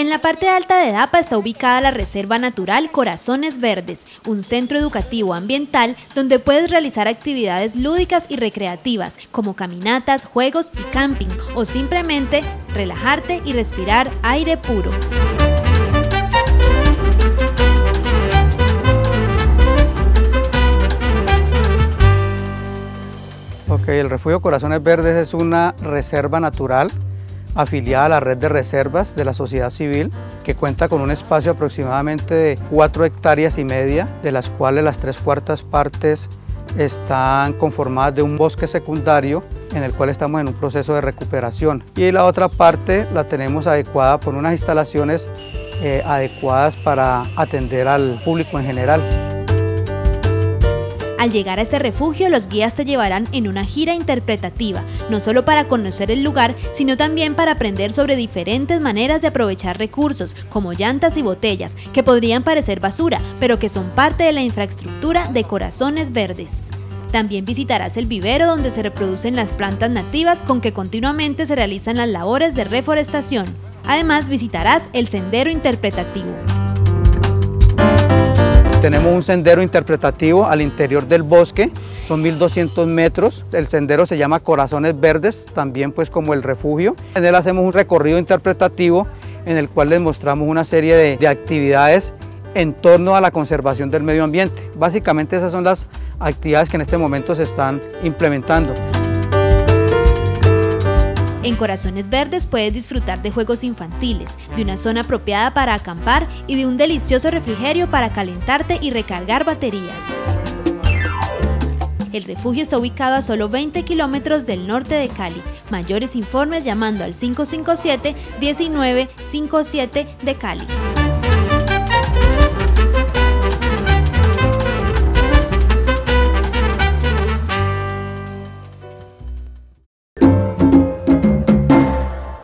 En la parte alta de Dapa está ubicada la Reserva Natural Corazones Verdes, un centro educativo ambiental donde puedes realizar actividades lúdicas y recreativas como caminatas, juegos y camping, o simplemente relajarte y respirar aire puro. El Refugio Corazones Verdes es una reserva natural afiliada a la red de reservas de la sociedad civil, que cuenta con un espacio aproximadamente de 4,5 hectáreas, de las cuales las 3/4 partes están conformadas de un bosque secundario en el cual estamos en un proceso de recuperación, y la otra parte la tenemos adecuada por unas instalaciones adecuadas para atender al público en general. Al llegar a este refugio, los guías te llevarán en una gira interpretativa, no solo para conocer el lugar, sino también para aprender sobre diferentes maneras de aprovechar recursos, como llantas y botellas, que podrían parecer basura, pero que son parte de la infraestructura de Corazones Verdes. También visitarás el vivero donde se reproducen las plantas nativas con que continuamente se realizan las labores de reforestación. Además, visitarás el sendero interpretativo. Tenemos un sendero interpretativo al interior del bosque, son 1200 metros. El sendero se llama Corazones Verdes, también pues como el refugio. En él hacemos un recorrido interpretativo en el cual les mostramos una serie de actividades en torno a la conservación del medio ambiente. Básicamente esas son las actividades que en este momento se están implementando. En Corazones Verdes puedes disfrutar de juegos infantiles, de una zona apropiada para acampar y de un delicioso refrigerio para calentarte y recargar baterías. El refugio está ubicado a solo 20 kilómetros del norte de Cali. Mayores informes llamando al 557-1957 de Cali.